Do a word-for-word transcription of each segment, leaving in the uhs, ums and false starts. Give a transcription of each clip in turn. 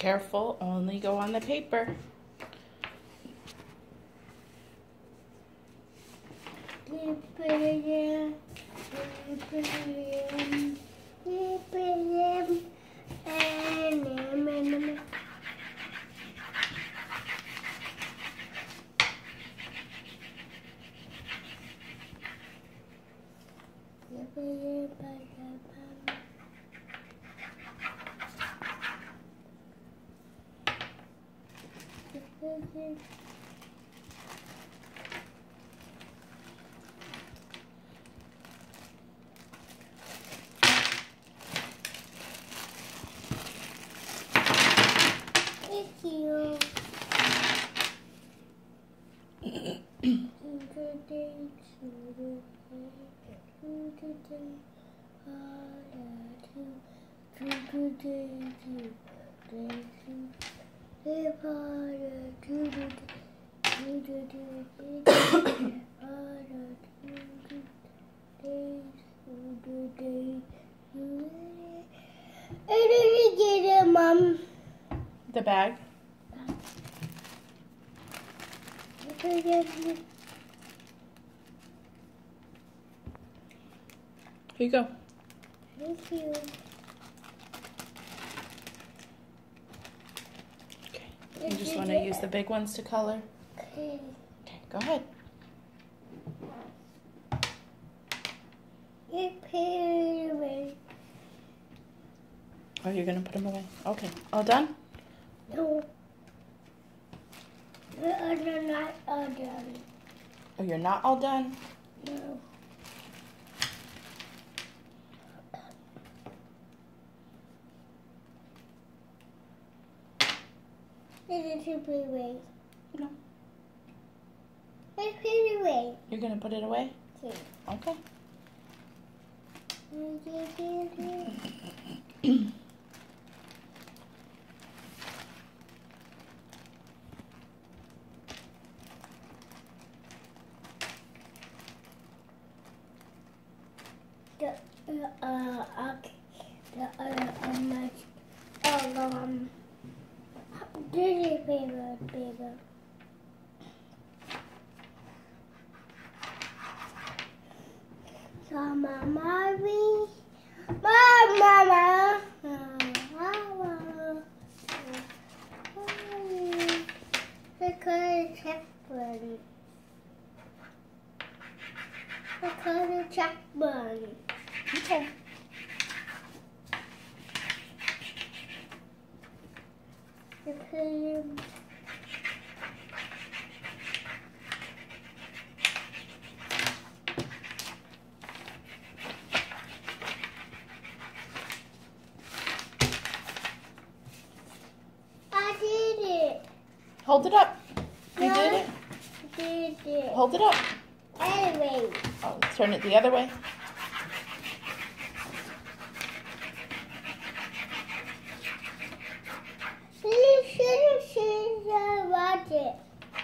Careful, only go on the paper. Thank you. I didn't get it, Mom. The bag? Here you go. Thank you. Okay. You just want to use the big ones to color? Okay. Okay, go ahead. You put it away. Oh, you're going to put them away? Okay. All done? No. I'm not all done. Oh, you're not all done? No. Is it to put away? No. Let's put it away. You're going to put it away? Okay. Okay. The uh uh okay. The uh um much um dirty paper paper. So mama we mama mama the color check button. The color check button. Okay. The color. I did it. Hold it up. You No, did it? I did it. Hold it up. Anyway. Oh, let's turn it the other way. You should have watch it.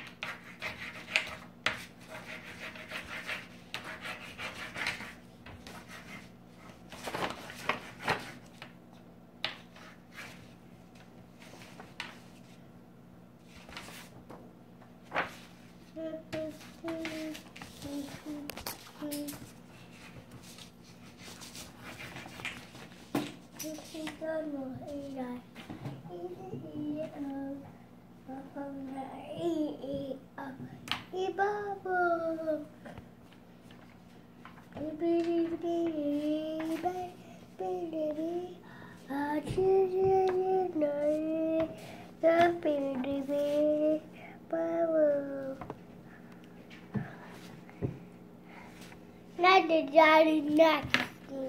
Not the Johnny Nuts.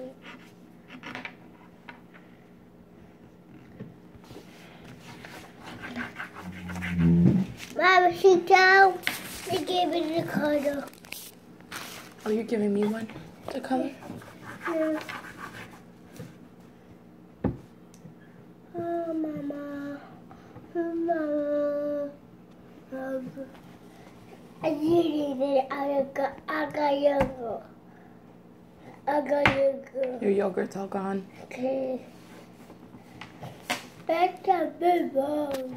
Mama, she down. They gave me the color. Oh, you're giving me one to color? Yeah. Oh, Mama. Oh, Mama. Um, I did it. I got, I got yogurt. I got yogurt. Your yogurt's all gone. Okay. Back to the bone.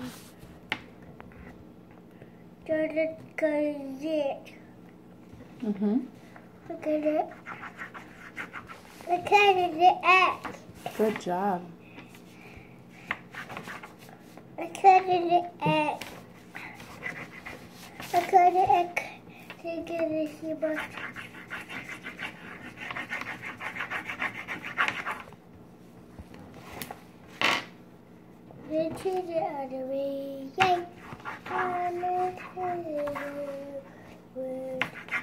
Jordan got it. Mm-hmm. Look at it. Look at the egg. Good job. Look at the egg. Look at the egg. Look at the zebra. The children are the way. Yay! I'm a